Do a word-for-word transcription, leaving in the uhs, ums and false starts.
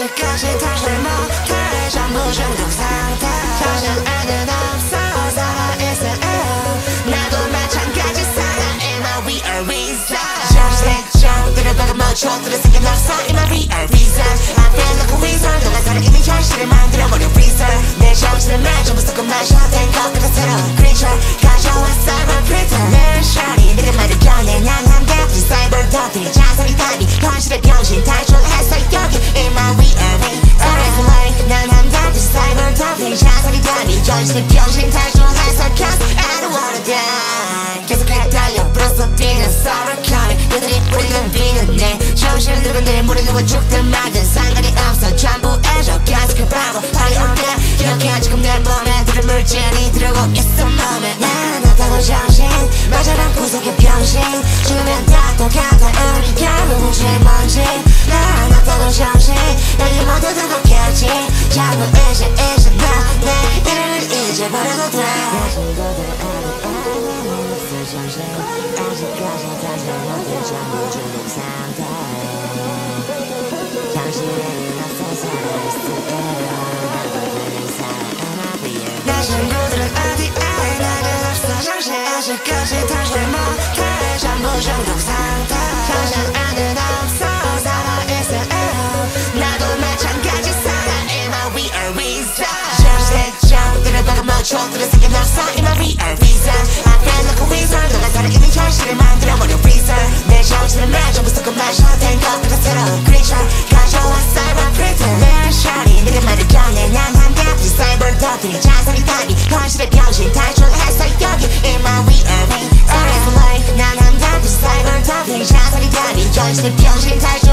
아직까지 다시 못해 전부 중독 상태 현실 안은 없어 살아있어 나도 마찬가지 살아 In my real reason 정신의 박은 멈춰 들을 생각 없어 In my real reason I feel like a reason 너가 살아있는 현실을 만들어버려 reason 내 정신을 말 전부 섞어 마셔 된 것 같아 새로운 creature 가져왔어 my pretend 내 샤리 내가 말을 꺼내 난 한가지 사이버 더비 자살이 답이 현실의 병신 탈출했어 여기 In my real reason Always like 난 한가지 사이버 더비 자살이 답이 현실의 병신 탈출했어 Cause I don't wanna die 계속해 달려 불어서 뛰는 sorrow coming 그들이 우리는 비는 내 정신을 누군데 물에 누워 죽든 말든 상관이 없어 전부에서 계속해 바보 party all day 이렇게 지금 내 몸에 들은 물질이 들어오고 있어 몸에 난 없다고 정신 맞아라 구석의 병신 주면 다 똑같아 우리가 누구지 뭔지 난 없다고 정신 여기 모두 두고겠지 자꾸 이제 이제 나내 이름을 잊어버려도 돼 내 친구들 정신 아직까지 다시 못해 전부 중독 상태 정신에는 없어 살아있어 내 친구들은 어디에 나는 없어 정신 아직까지 다시 못해 전부 중독 상태 현실 안은 없어 살아있어 나도 마찬가지 살아 In my real reason 정신의 정들을 박은 멈춰 들을 생각 없어 In my real reason I feel like a reason 너가 살아있는 현실을 만들어버려 reason 내 정신을 말 전부 섞어 마셔 된 것 같아 새로운 creature 가져왔어 my pretend 내 샤리 내가 말을 꺼내 난 한가지 사이버 더비 자살이 답이 현실의 병신 탈출했어 여기 In my real reason Always like 난 한가지 사이버 더비 자살이 답이 현실의 병신 탈출